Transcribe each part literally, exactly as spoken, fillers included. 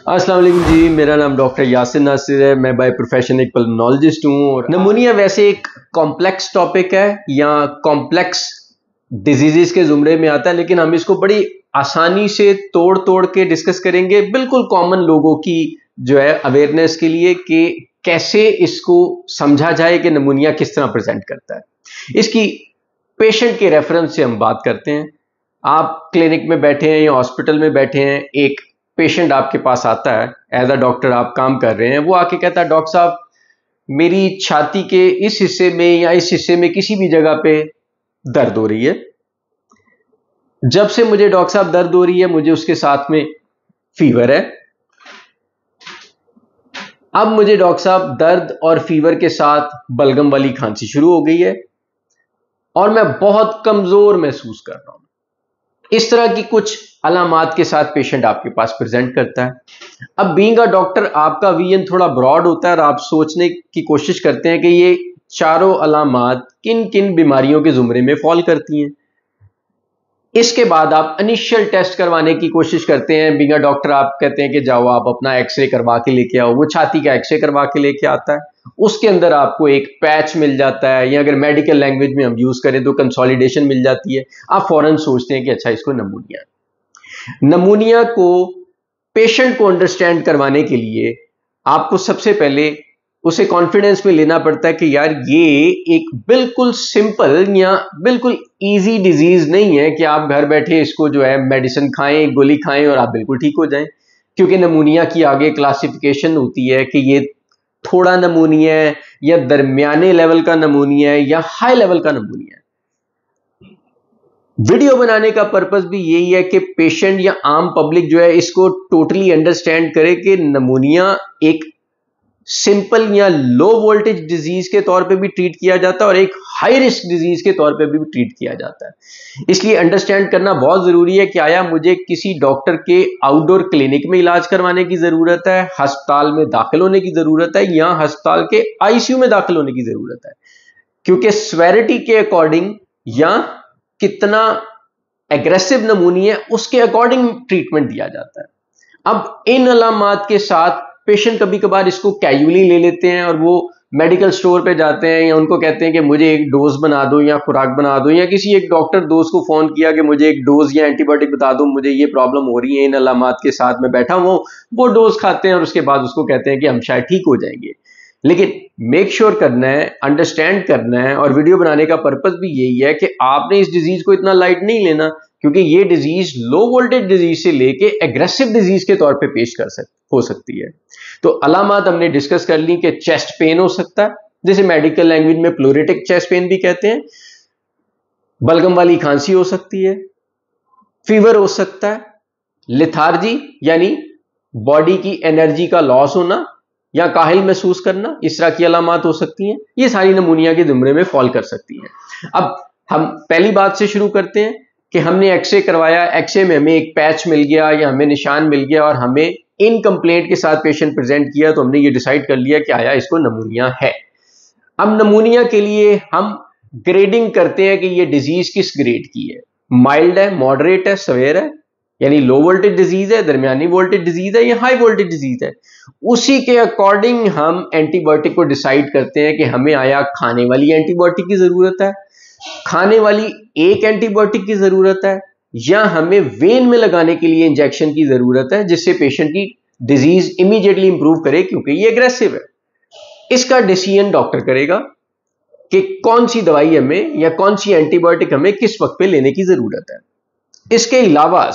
अस्सलाम वालेकुम जी, मेरा नाम डॉक्टर यासिर नासिर है। मैं बाय प्रोफेशन एक पल्मोनोलॉजिस्ट हूँ। और नमूनिया वैसे एक कॉम्प्लेक्स टॉपिक है या कॉम्प्लेक्स डिजीजेस के जुमरे में आता है, लेकिन हम इसको बड़ी आसानी से तोड़ तोड़ के डिस्कस करेंगे, बिल्कुल कॉमन लोगों की जो है अवेयरनेस के लिए कि कैसे इसको समझा जाए कि नमूनिया किस तरह प्रेजेंट करता है। इसकी पेशेंट के रेफरेंस से हम बात करते हैं। आप क्लिनिक में बैठे हैं या हॉस्पिटल में बैठे हैं, एक पेशेंट आपके पास आता है, एज अ डॉक्टर आप काम कर रहे हैं, वो आके कहता है डॉक्टर साहब मेरी छाती के इस हिस्से में या इस हिस्से में किसी भी जगह पे दर्द हो रही है। जब से मुझे डॉक्टर साहब दर्द हो रही है, मुझे उसके साथ में फीवर है। अब मुझे डॉक्टर साहब दर्द और फीवर के साथ बलगम वाली खांसी शुरू हो गई है और मैं बहुत कमजोर महसूस कर रहा हूं। इस तरह की कुछ अलामात के साथ पेशेंट आपके पास प्रेजेंट करता है। अब बीइंग अ डॉक्टर आपका विजन थोड़ा ब्रॉड होता है और आप सोचने की कोशिश करते हैं कि ये चारों अलामात किन किन बीमारियों के जुमरे में फॉल करती हैं। इसके बाद आप इनिशियल टेस्ट करवाने की कोशिश करते हैं। बीइंग अ डॉक्टर आप कहते हैं कि जाओ आप अपना एक्सरे करवा के लेके आओ। वो छाती का एक्सरे करवा के लेके आता है, उसके अंदर आपको एक पैच मिल जाता है, या अगर मेडिकल लैंग्वेज में हम यूज करें तो कंसोलिडेशन मिल जाती है। आप फौरन सोचते हैं कि अच्छा इसको नमूनिया नमूनिया को पेशेंट को अंडरस्टैंड करवाने के लिए आपको सबसे पहले उसे कॉन्फिडेंस में लेना पड़ता है कि यार ये एक बिल्कुल सिंपल या बिल्कुल इजी डिजीज नहीं है कि आप घर बैठे इसको जो है मेडिसिन खाएं, गोली खाएं और आप बिल्कुल ठीक हो जाएं। क्योंकि नमूनिया की आगे क्लासिफिकेशन होती है कि ये थोड़ा नमूनिया है या दरमियाने लेवल का नमूनिया है या हाई लेवल का नमूनिया है। वीडियो बनाने का पर्पस भी यही है कि पेशेंट या आम पब्लिक जो है इसको टोटली अंडरस्टैंड करे कि नमूनिया एक सिंपल या लो वोल्टेज डिजीज के तौर पे भी ट्रीट किया जाता है और एक हाई रिस्क डिजीज के तौर पे भी ट्रीट किया जाता है। इसलिए अंडरस्टैंड करना बहुत जरूरी है कि आया मुझे किसी डॉक्टर के आउटडोर क्लिनिक में इलाज करवाने की जरूरत है, अस्पताल में दाखिल होने की जरूरत है, या अस्पताल के आईसीयू में दाखिल होने की जरूरत है। क्योंकि स्वेरिटी के अकॉर्डिंग या कितना एग्रेसिव नमूनिया है उसके अकॉर्डिंग ट्रीटमेंट दिया जाता है। अब इन अलामात के साथ पेशेंट कभी कभार इसको कैजुअली ले लेते हैं और वो मेडिकल स्टोर पे जाते हैं या उनको कहते हैं कि मुझे एक डोज बना दो या खुराक बना दो, या किसी एक डॉक्टर दोस्त को फोन किया कि मुझे एक डोज या एंटीबायोटिक बता दो, मुझे ये प्रॉब्लम हो रही है, इन अलामात के साथ मैं बैठा हूं। वो डोज खाते हैं और उसके बाद उसको कहते हैं कि हम शायद ठीक हो जाएंगे। लेकिन मेक श्योर sure करना है, अंडरस्टैंड करना है, और वीडियो बनाने का पर्पस भी यही है कि आपने इस डिजीज को इतना लाइट नहीं लेना, क्योंकि ये डिजीज लो वोल्टेज डिजीज से लेके एग्रेसिव डिजीज के तौर पे पेश कर सक हो सकती है। तो अलामात हमने डिस्कस कर ली कि चेस्ट पेन हो सकता है, जिसे मेडिकल लैंग्वेज में प्लूरेटिक चेस्ट पेन भी कहते हैं, बलगम वाली खांसी हो सकती है, फीवर हो सकता है, लेथार्जी यानी बॉडी की एनर्जी का लॉस होना या काहिल महसूस करना, इस तरह की अलामात हो सकती हैं। ये सारी नमूनिया के जुमरे में फॉल कर सकती हैं। अब हम पहली बात से शुरू करते हैं कि हमने एक्सरे करवाया, एक्सरे में हमें एक पैच मिल गया या हमें निशान मिल गया और हमें इन कंप्लेंट के साथ पेशेंट प्रेजेंट किया, तो हमने ये डिसाइड कर लिया कि आया इसको नमूनिया है। अब नमूनिया के लिए हम ग्रेडिंग करते हैं कि ये डिजीज किस ग्रेड की है, माइल्ड है, मॉडरेट है, सवेयर है, यानी लो वोल्टेज डिजीज है, दरमियानी वोल्टेज डिजीज है या हाई वोल्टेज डिजीज है। उसी के अकॉर्डिंग हम एंटीबायोटिक को डिसाइड करते हैं कि हमें आया खाने वाली एंटीबायोटिक की जरूरत है, खाने वाली एक एंटीबायोटिक की जरूरत है, या हमें वेन में लगाने के लिए इंजेक्शन की जरूरत है जिससे पेशेंट की डिजीज इमीडिएटली इंप्रूव करे, क्योंकि ये एग्रेसिव है। इसका डिसीजन डॉक्टर करेगा कि कौन सी दवाई हमें या कौन सी एंटीबायोटिक हमें किस वक्त पे लेने की जरूरत है। इसके अलावा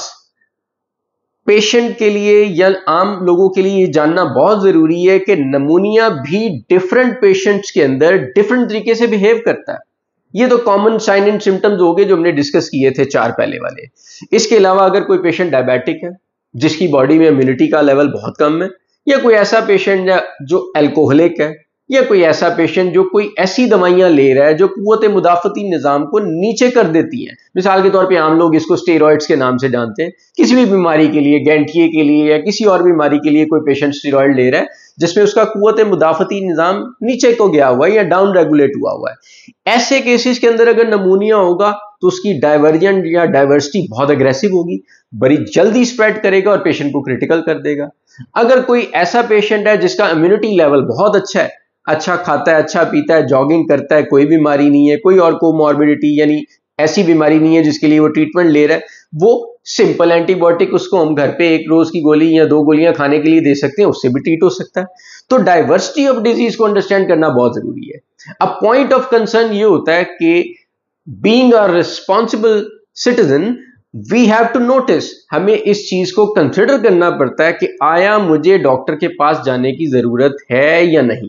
पेशेंट के लिए या आम लोगों के लिए ये जानना बहुत जरूरी है कि नमूनिया भी डिफरेंट पेशेंट्स के अंदर डिफरेंट तरीके से बिहेव करता है। ये तो कॉमन साइन एंड सिम्टम्स हो गए जो हमने डिस्कस किए थे चार पहले वाले। इसके अलावा अगर कोई पेशेंट डायबिटिक है जिसकी बॉडी में इम्यूनिटी का लेवल बहुत कम है, या कोई ऐसा पेशेंट जो अल्कोहलिक है, या कोई ऐसा पेशेंट जो कोई ऐसी दवाइयां ले रहा है जो कुव्वत मुदाफती निजाम को नीचे कर देती हैं। मिसाल के तौर पे आम लोग इसको स्टेरॉइड्स के नाम से जानते हैं। किसी भी बीमारी के लिए, गैंठिए के लिए या किसी और बीमारी के लिए कोई पेशेंट स्टेरॉइड ले रहा है जिसमें उसका कुव्वत मुदाफती निजाम नीचे को गया हुआ है या डाउन रेगुलेट हुआ हुआ है। ऐसे केसेस के अंदर अगर नमूनिया होगा तो उसकी डाइवर्जेंट या डाइवर्सिटी बहुत अग्रेसिव होगी, बड़ी जल्दी स्प्रेड करेगा और पेशेंट को क्रिटिकल कर देगा। अगर कोई ऐसा पेशेंट है जिसका इम्यूनिटी लेवल बहुत अच्छा है, अच्छा खाता है, अच्छा पीता है, जॉगिंग करता है, कोई बीमारी नहीं है, कोई और कोमॉर्बिडिटी यानी ऐसी बीमारी नहीं है जिसके लिए वो ट्रीटमेंट ले रहा है, वो सिंपल एंटीबायोटिक उसको हम घर पे एक रोज की गोली या दो गोलियां खाने के लिए दे सकते हैं, उससे भी ट्रीट हो सकता है। तो डाइवर्सिटी ऑफ डिजीज को अंडरस्टैंड करना बहुत जरूरी है। अब पॉइंट ऑफ कंसर्न ये होता है कि being a responsible citizen we have to notice, हमें इस चीज को कंसिडर करना पड़ता है कि आया मुझे डॉक्टर के पास जाने की जरूरत है या नहीं।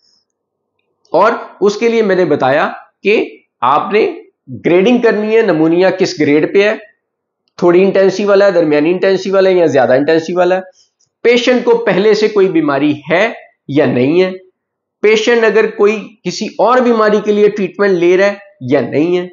और उसके लिए मैंने बताया कि आपने ग्रेडिंग करनी है, नमूनिया किस ग्रेड पे है, थोड़ी इंटेंसिव वाला है, दरमियानी इंटेंसिव वाला है या ज्यादा इंटेंसिव वाला है, पेशेंट को पहले से कोई बीमारी है या नहीं है, पेशेंट अगर कोई किसी और बीमारी के लिए ट्रीटमेंट ले रहा है या नहीं है,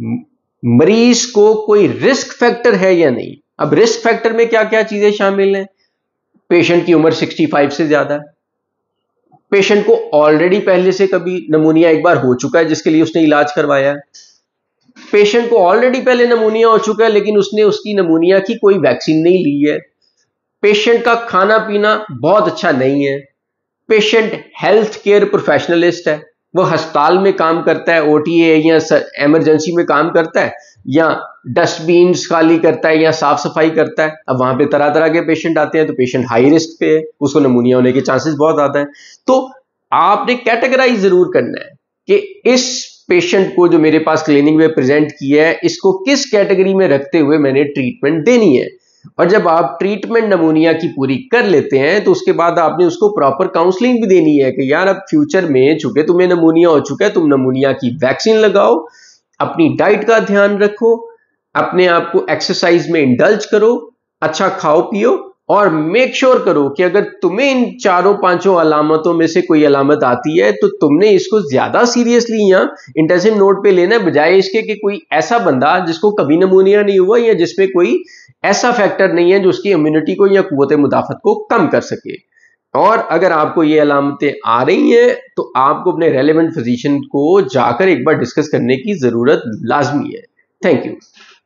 मरीज को कोई रिस्क फैक्टर है या नहीं। अब रिस्क फैक्टर में क्या क्या चीजें शामिल हैं, पेशेंट की उम्र पैंसठ से ज्यादा है, पेशेंट को ऑलरेडी पहले से कभी नमूनिया एक बार हो चुका है जिसके लिए उसने इलाज करवाया है, पेशेंट को ऑलरेडी पहले नमूनिया हो चुका है लेकिन उसने उसकी नमूनिया की कोई वैक्सीन नहीं ली है, पेशेंट का खाना पीना बहुत अच्छा नहीं है, पेशेंट हेल्थ केयर प्रोफेशनलिस्ट है, वो अस्पताल में काम करता है, ओटीए या इमरजेंसी में काम करता है, या डस्टबिन खाली करता है या साफ सफाई करता है। अब वहां पे तरह तरह के पेशेंट आते हैं, तो पेशेंट हाई रिस्क पे है, उसको नमूनिया होने के चांसेस बहुत ज्यादा है। तो आपने कैटेगराइज जरूर करना है कि इस पेशेंट को जो मेरे पास क्लिनिक में प्रेजेंट किया है, इसको किस कैटेगरी में रखते हुए मैंने ट्रीटमेंट देनी है। और जब आप ट्रीटमेंट नमूनिया की पूरी कर लेते हैं तो उसके बाद आपने उसको प्रॉपर काउंसलिंग भी देनी है कि यार अब फ्यूचर में चूंकि तुम्हें नमूनिया हो चुका है, तुम नमूनिया की वैक्सीन लगाओ, अपनी डाइट का ध्यान रखो, अपने आप को एक्सरसाइज में इंडल्ज करो, अच्छा खाओ पियो, और मेक श्योर करो कि अगर तुम्हें इन चारों पांचों अलामतों में से कोई अलामत आती है तो तुमने इसको ज्यादा सीरियसली या इंटेंसिव नोट पे लेना, बजाय इसके कि कोई ऐसा बंदा जिसको कभी नमूनिया नहीं हुआ या जिसमें कोई ऐसा फैक्टर नहीं है जो उसकी इम्यूनिटी को या कुव्वत मुदाफत को कम कर सके। और अगर आपको ये अलामतें आ रही हैं तो आपको अपने रेलेवेंट फिजिशियन को जाकर एक बार डिस्कस करने की जरूरत लाजमी है। Thank you.